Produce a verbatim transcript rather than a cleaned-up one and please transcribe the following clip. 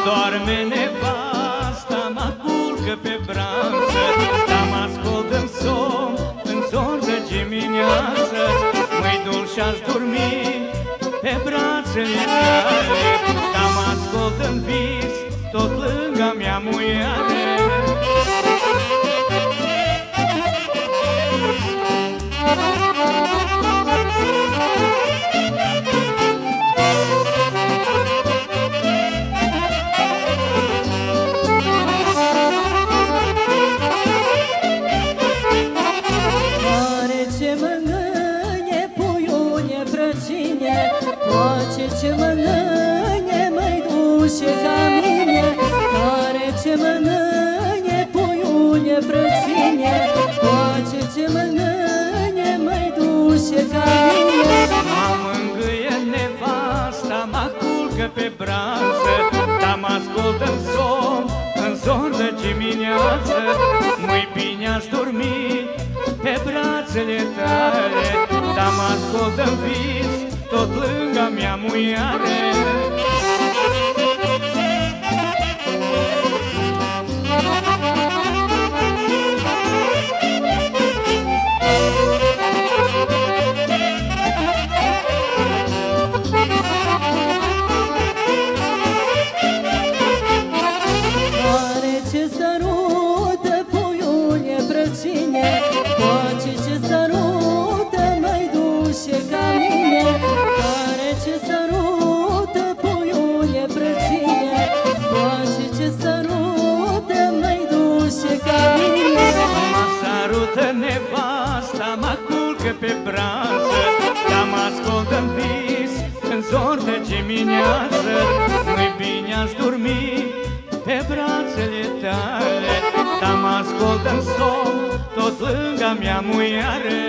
Doarme nevasta, mă culcă pe brață, dar mă ascult în somn, în zor de dimineață. Măi dulce aș dormi pe brațele tale, dar mă ascult în vis, tot lângă mea muiare. Ce mănânge mai duce ca mine, care ce mănânge puiune brăține, toate ce mănânge mai duce ca mine. Mă mângâie nevasta, mă culcă pe brață, dar mă ascult în somn, în zor de dimineață. Măi bine aș dormi pe brațele tale, dar mă ascult în vis, tot lângă mea muiare. Care ce sărută puiune brăține, toate ce sărută mai duce ca mine, care ce sărută puiune brăține, toate ce sărută mai duce ca mine. Mă sărută nevasta, mă culcă pe brață, dar mă ascult în vis, în zor de dimineață. Măi bine aș dormi pe brațele tale, dar mă ascult în somn, tot lângă mea muiare.